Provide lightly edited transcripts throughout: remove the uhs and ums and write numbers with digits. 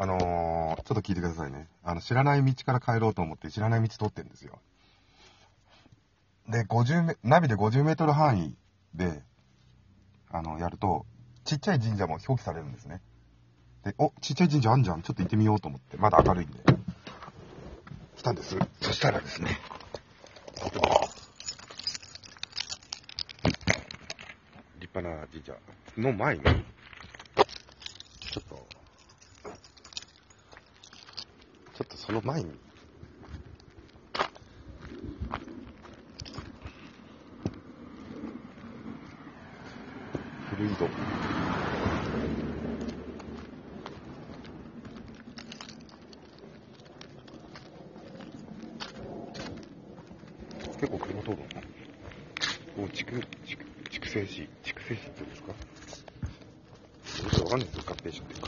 ちょっと聞いてくださいね。知らない道から帰ろうと思って知らない道通ってるんですよ。で、ナビで50メートル範囲で、やると、ちっちゃい神社も表記されるんですね。で、ちっちゃい神社あんじゃん。ちょっと行ってみようと思って、まだ明るいんで、来たんです。そしたらですね、立派な神社の前に、ちょっとその前に、古い戸。結構車通るの。筑西市って言うんですか。よくわかんないですよ、合併症っていうか。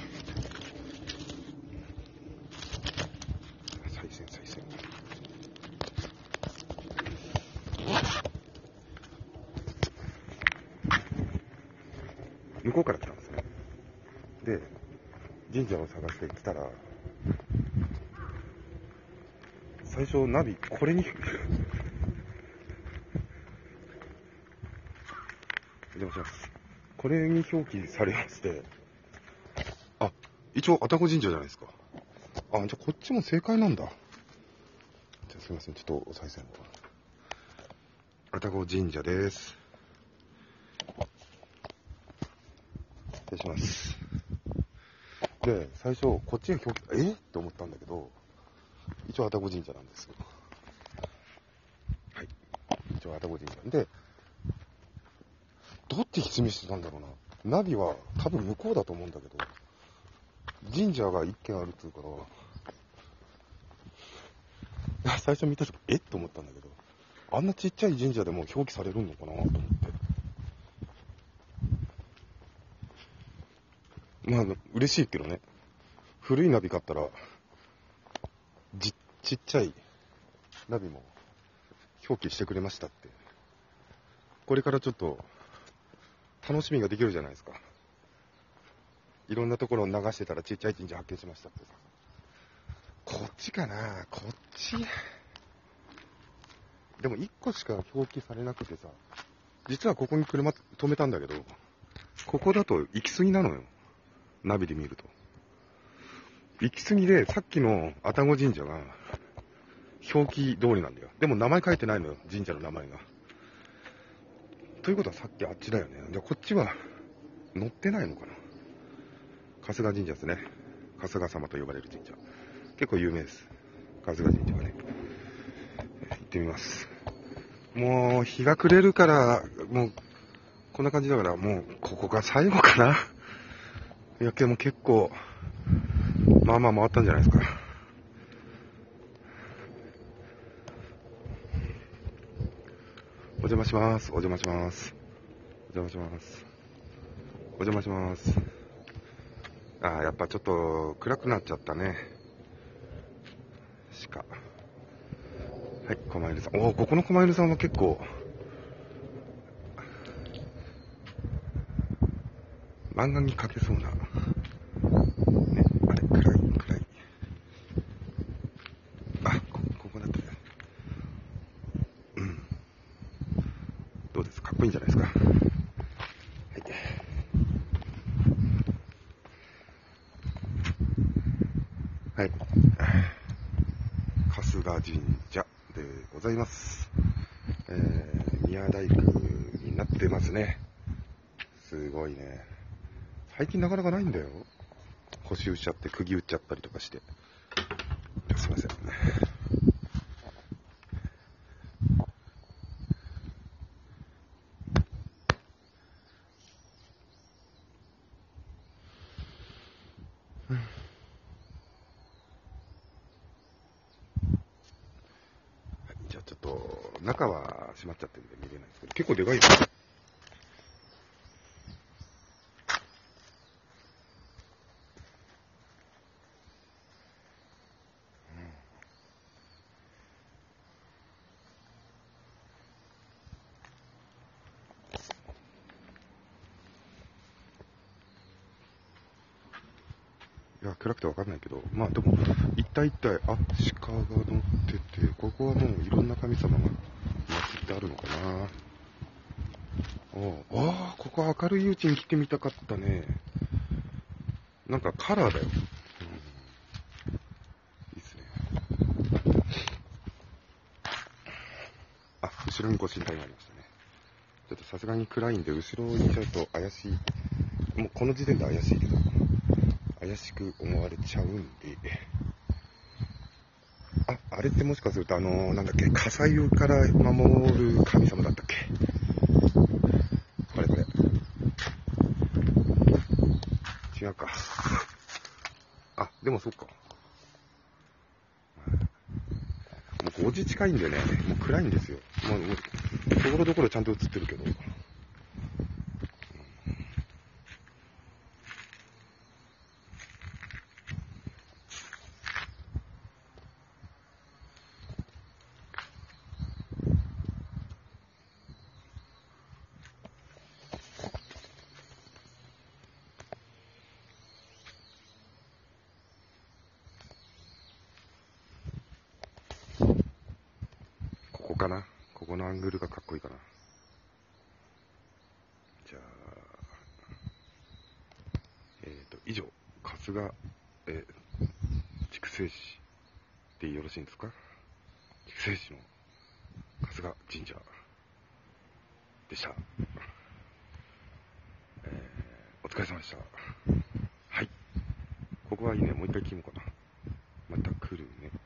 再線。向こうから来たんですね。で、神社を探してきたら、最初ナビ、これに、お邪魔します。これに表記されまして、一応、愛宕神社じゃないですか。じゃあこっちも正解なんだ。じゃあすいません、ちょっとお賽銭を。愛宕神社です。失礼します。で、最初、こっちが表記、って思ったんだけど、一応愛宕神社なんですよ。はい。一応愛宕神社。で、どっち示してたんだろうな。ナビは多分向こうだと思うんだけど、神社が一軒あるっつうから、最初見た時、と思ったんだけど、あんなちっちゃい神社でも表記されるのかなと思って。まあ、嬉しいけどね。古いナビ買ったら、ちっちゃいナビも表記してくれましたって。これからちょっと、楽しみができるじゃないですか。いろんなところを流してたらちっちゃい神社発見しましたってさ。こっちかな、こっち。でも1個しか表記されなくてさ、実はここに車止めたんだけど、ここだと行き過ぎなのよ。ナビで見ると。行き過ぎで、さっきの愛宕神社が、表記通りなんだよ。でも名前書いてないのよ、神社の名前が。ということはさっきあっちだよね。じゃあこっちは、乗ってないのかな。春日神社ですね。春日様と呼ばれる神社。結構有名です。春日神社がね。行ってみます。もう、日が暮れるから、もう、こんな感じだから、もう、ここが最後かな。いや、でも結構、まあまあ回ったんじゃないですか。お邪魔します。お邪魔します。お邪魔します。お邪魔します。やっぱちょっと暗くなっちゃったね。鹿。はい、狛犬さん。ここの狛犬さんは結構、漫画に描けそうな。ね、あれ、暗い。ここだけ。どうですかっこいいんじゃないですか。はい。はい。春日神社でございます。宮大工になってますね。すごいね。最近なかなかないんだよ。腰打っちゃって、釘打っちゃったりとかして。すいません。じゃあちょっと、中は閉まっちゃってるんで見れないですけど、結構でかいよ。 いや、暗くてわかんないけど、まあでも、一体一体、あ、鹿が乗ってて、ここはもういろんな神様が祀ってあるのかな。ああ、ここ明るいうちに来てみたかったね。なんかカラーだよ。いいっすね。あ、後ろにご神体がありましたね。ちょっとさすがに暗いんで、後ろにちょっと怪しい。もうこの時点で怪しいけど、怪しく思われちゃうんで。あれってもしかするとなんだっけ、火災から守る神様だったっけ。これ。違うか。あ、でもそっか。もう5時近いんでね、もう暗いんですよ。もうところどころちゃんと映ってるけど。ここかな。ここのアングルがかっこいいかな。じゃあ、以上、春日、筑西市でよろしいんですか。筑西市の春日神社でした。お疲れ様でした。はい。ここはいいね。もう一回聞もうかな。また来るね。